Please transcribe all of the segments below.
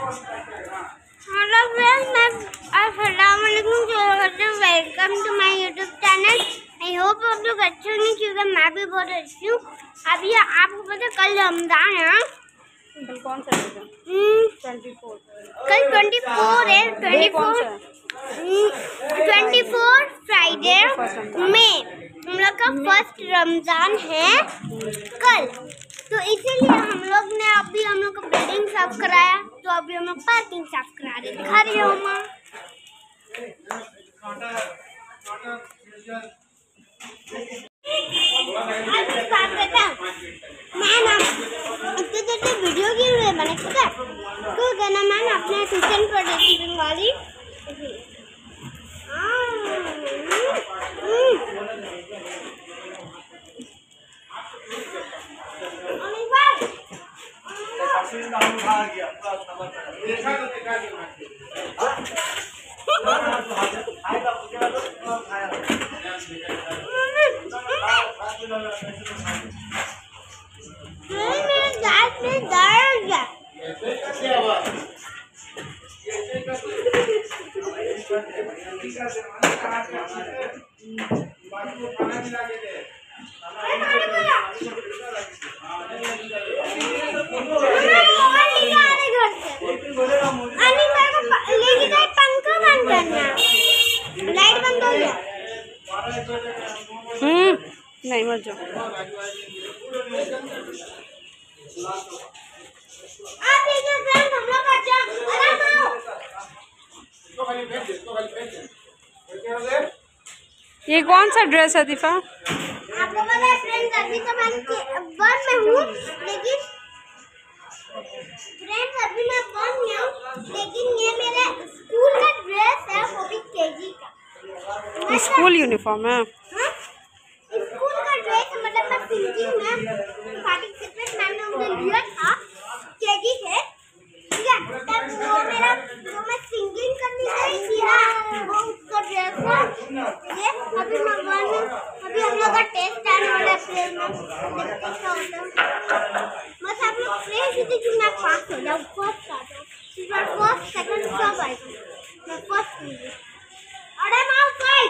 Hello friends, मैं अस्सलाम वालेकुम, welcome to my YouTube channel. I hope आप लोग अच्छे होंगे क्योंकि मैं भी बहुत अच्छी हूँ। अभी आपको पता कल रमजान है। कल कौन सा है? 24। कल 24 है। 24 फ्राइडे में हम लोग का फर्स्ट रमजान है कल, तो इसीलिए हम लोग ने अभी हम लोग का बिल्डिंग साफ कराया। तो अभी हम लोग पार्किंग साफ करा रहे, दिखा रही हूँ माँ। मैं ना इतने वीडियो की मैंने पता क्यों कहना, मैं ना अपने ट्यूशन पढ़ती वाली नहीं मत जाओ। ये कौन सा ड्रेस है दीपा? आपको पता है फ्रेंड्स, अभी तो मैं 1 में हूँ, लेकिन फ्रेंड्स अभी मैं 1 में हूँ, लेकिन ये मेरे स्कूल का ड्रेस है, वो भी केजी का। स्कूल यूनिफॉर्म है। स्कूल का ड्रेस मतलब मैं सिंगिंग में पार्टिसिपेट मैंने उन्हें लिया था केजी से, ठीक है। तब वो मेरा जो मैं सिंगिंग करनी गई थी ना, वो उसका ड्रेस है ये। अभी मैं 1 में, अभी हम लोग का टेस्ट आने वाला है अप्रैल में, देखते क्या होता है। बस आप लोग प्रे कीजिए कि मैं पास हो जाऊँ, फर्स्ट आ जाऊँ। इस बार फर्स्ट सेकंड सब आएगा, मैं फर्स्ट लीजिए। अरे माँ फाइट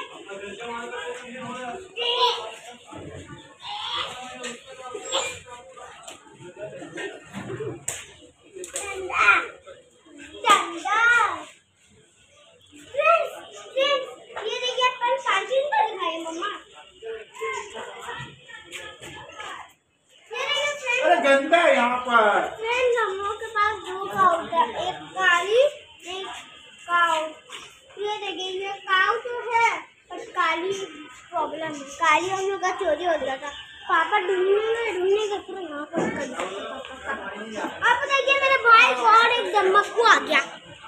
गंदा है यहाँ पर। फ्रेंड्स हम लोग के पास 2 काऊ है, एक काली एक काऊ। ये देखिए, ये काऊ तो है पर काली प्रॉब्लम है। काली हम लोग का चोरी हो गया था, पापा ढूंढने के पूरा यहाँ पर कर दिया पापा का। अब देखिए मेरे भाई को और एक धमक्कू आ गया।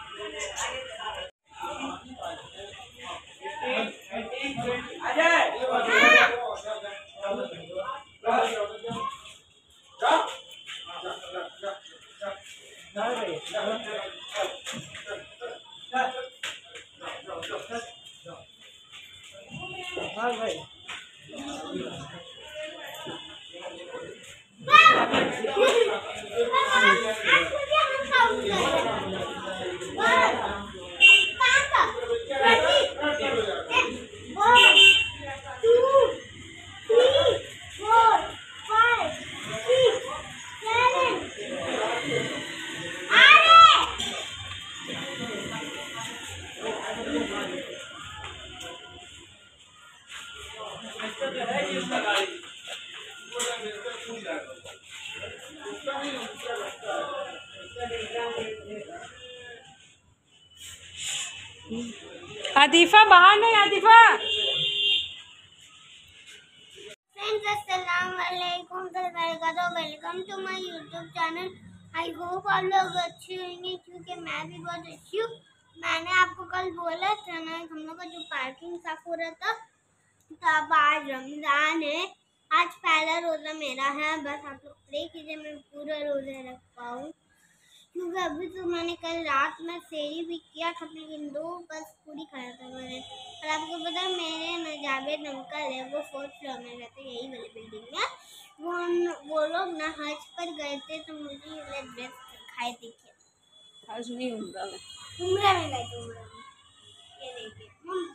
हाँ भाई। आदिफा बाहर नहीं, आदिफा। फ्रेंड्स अस्सलाम वालेकुम, welcome to my YouTube channel. I hope आप लोग अच्छे होंगे क्योंकि मैं भी बहुत अच्छी हूँ। मैंने आपको कल बोला था ना, हम लोग का जो पार्किंग साफ हो रहा था, तब आज रमजान है। आज पहला रोज़ा मेरा है। बस आप लोग प्रे कीजिए मैं पूरा रोज़ा रख पाऊँ, क्योंकि अभी तो मैंने कल रात में सेरी भी किया था, लेकिन 2 बस पूरी खाया था मैंने। और आपको पता है मेरे न जावेद अंकल है, वो 4th फ्लोर में रहते हैं, यही वाली बिल्डिंग में। वो लोग ना हज पर गए थे, तो मुझे ये ड्रेस दिखाई देखिए। आज नहीं उम्र में। उम्र में गए थे, उम्र में। ये देखिए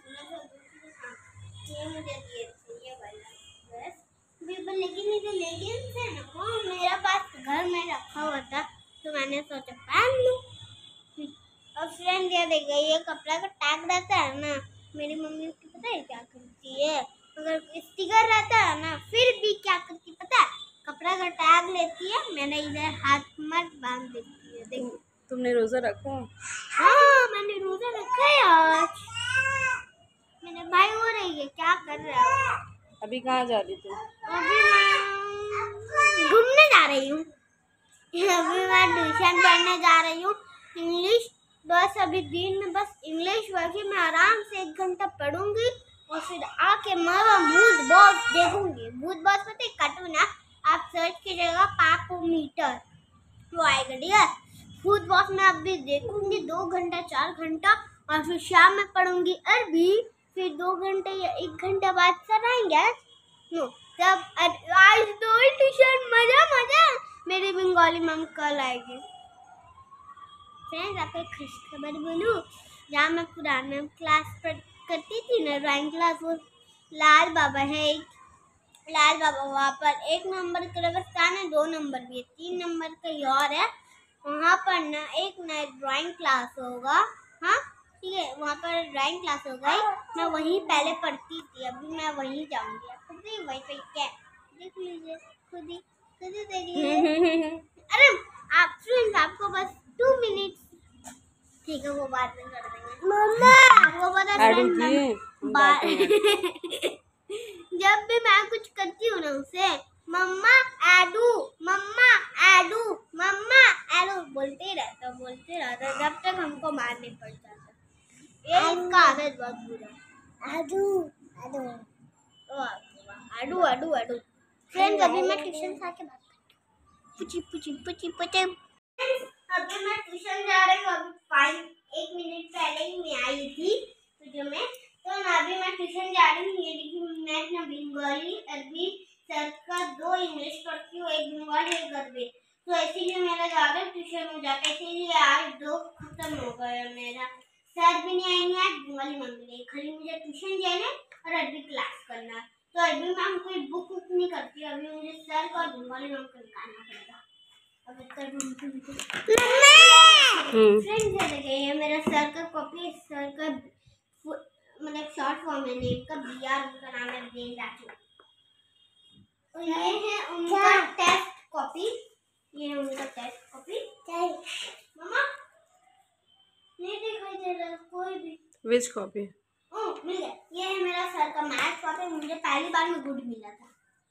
ये मुझे दिए थे ये वाला बस लेकिन ये जो लेगिंग्स है ना वो मेरा पास घर में रखा हुआ था तो मैंने सोचा पहन लूं। और फ्रेंड ये देखिए ये कपड़ा का टैग रहता है ना, मेरी मम्मी उसकी पता है क्या करती है, अगर स्टिकर रहता है ना फिर भी क्या करती पता है, कपड़ा का टैग लेती है, मैंने इधर हाथ में बांध देती है। देखो तुमने रोजा रखा? हाँ मैंने रोजा रखा है आज। मेरे भाई हो रही है क्या कर रहे हो? अभी कहाँ जा रही थी? अभी मैं घूमने जा रही हूँ। अभी मैं ट्यूशन पढ़ने जा रही हूँ इंग्लिश। बस अभी दिन में बस इंग्लिश वर्की में आराम से 1 घंटा पढ़ूंगी और फिर आके मैं भूत बॉस देखूंगी। भूत बॉस पता है कार्टून है, आप सर्च कीजिएगा पापोमीटर वो आएगा ठीक है। भूत बॉस में अभी देखूंगी 2 घंटा 4 घंटा और फिर शाम में पढ़ूंगी अरबी, फिर 2 घंटे या 1 घंटा बाद सर आएंगे नो तब आज दो ट्यूशन मजा मजा। मेरी बंगाली मैम कल आएगी। फ्रेंड्स आपको एक खुश खबर बोलूं, जहाँ मैं पुराना क्लास करती थी ना ड्राइंग क्लास, वो लाल बाबा है एक लाल बाबा, वहाँ पर 1 नंबर का स्थान है, 2 नंबर भी है, 3 नंबर कहीं और है। वहाँ पर ना एक नया ड्राइंग क्लास होगा। हाँ ठीक है वहाँ पर ड्राइंग क्लास होगा, मैं वहीं पहले पढ़ती थी, अभी मैं वहीं जाऊँगी। खुद ही वही पे क्या देख लीजिए, खुद ही देख लीजिए। अरे आप फ्रेंड्स आपको बस 2 मिनट ठीक है वो बाद में कर देंगे। मम्मा वो पता जब भी मैं कुछ करती हूँ ना उसे मम्मा एडू बोलते रहता जब तक हमको मारने पड़ जाता। ये इसका आदत बहुत बुरा। आडू फ्रेंड्स अभी मैं ट्यूशन से आके बात पुची अभी मैं ट्यूशन जा रही हूँ। अभी 1 मिनट पहले ही मैं आई थी तो अभी मैं ट्यूशन जा रही हूँ। ये देखिए मैं ना बंगाली अरबी सर का 2 इंग्लिश पढ़ती हूँ, 1 बंगाली 1 अरबी, तो इसीलिए मेरा ज़्यादा ट्यूशन हो जाता है, इसीलिए आज 2 खत्म हो गया मेरा। सर भी नहीं आएंगे आज, बंगाली मैम भी नहीं, खाली मुझे ट्यूशन जाना और अरबी क्लास करना। तो अरबी मैम कोई बुक नहीं करती, अभी मुझे सर का और बंगाली मैम को निकालना पड़ेगा। फ्रेंड्स ये मेरा सर का कॉपी, सर का मतलब शॉर्ट फॉर्म है नेम का BR, उनका नाम है ब्रेन राजू। और ये है उनका टेस्ट कॉपी, ये है उनका टेस्ट कॉपी। मम्मा नहीं दिखाई दे रहा कोई भी। विच कॉपी? मिल गया। ये है मेरा सर का मैथ कॉपी, मुझे पहली बार में गुड मिला था।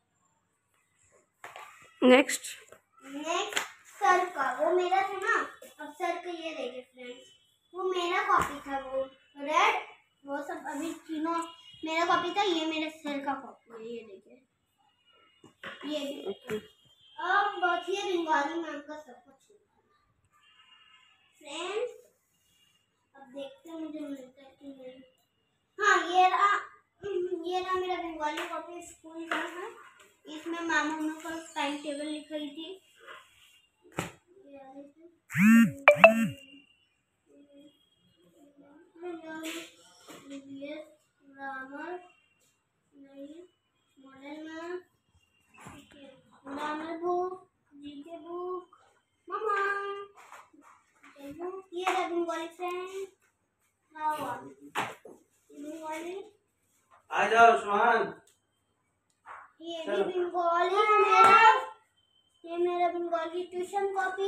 नेक्स्ट सर का वो मेरा था ना, अब सर का ये देखिए फ्रेंड्स वो मेरा कॉपी था, वो रेड वो सब अभी तीनों मेरा कॉपी था, ये मेरे सर का कॉपी है, ये देखिए ये भी। अब बाकी बंगाली मैम का सब कुछ फ्रेंड्स, अब देखते हैं मुझे मिलता है कि नहीं। हाँ ये रहा मेरा बंगाली कॉपी स्कूल का है, इसमें मामा ने का टाइम टेबल लिखाई थी। ग्रामर बुक, जीके बुक, मामा ये रहा बंगाली फ्रेंड। बंगाली आ जाओ सुहान। ये मेरा बंगाली ट्यूशन कॉपी।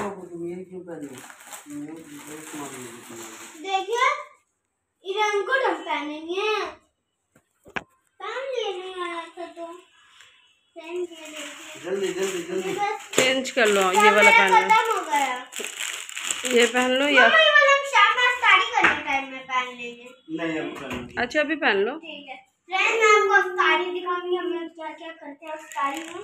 देखिए इधर को हम पहनेंगे, पहन लेने आया था तो जल्दी चेंज कर लो, ये वाला पहन लो, खत्म हो गया। ये पहन लो या ये वाला हम शाम में स्टडी करने टाइम में पहन लेंगे। नहीं अब पहन। अच्छा अभी पहन लो। ठीक है फ्रेंड्स मैं आपको स्टडी दिखाऊंगी हम लोग क्या क्या करते हैं स्टडी में।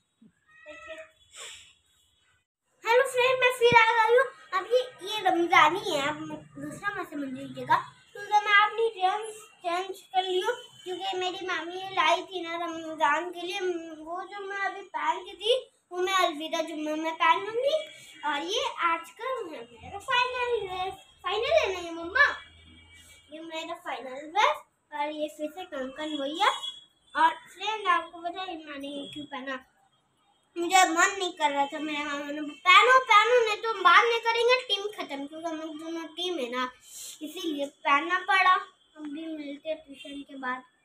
हेलो फ्रेंड मैं फिर आ गई हूँ। अभी ये रमजानी है, अब दूसरा मत समझ लीजिएगा, तो मैं अपनी ड्रेस चेंज कर ली हूँ क्योंकि मेरी मामी लाई थी ना रमजान के लिए, वो जो मैं अभी पहन की थी वो मैं अलविदा जुम्मे में पहनूंगी। और ये आज का मेरा फाइनल ड्रेस, फाइनल है नहीं मम्मा, ये मेरा फाइनल ड्रेस। और ये फिर से कंकन भैया। और फ्रेंड आपको पता है मैंने ये क्यों पहना, मुझे मन नहीं कर रहा था, मेरे मामा ने पहनो पहनो नहीं तो बाद में करेंगे टीम खत्म, क्योंकि हम लोग दोनों टीम है ना, इसीलिए पहनना पड़ा। हम भी मिलते हैं ट्यूशन के बाद।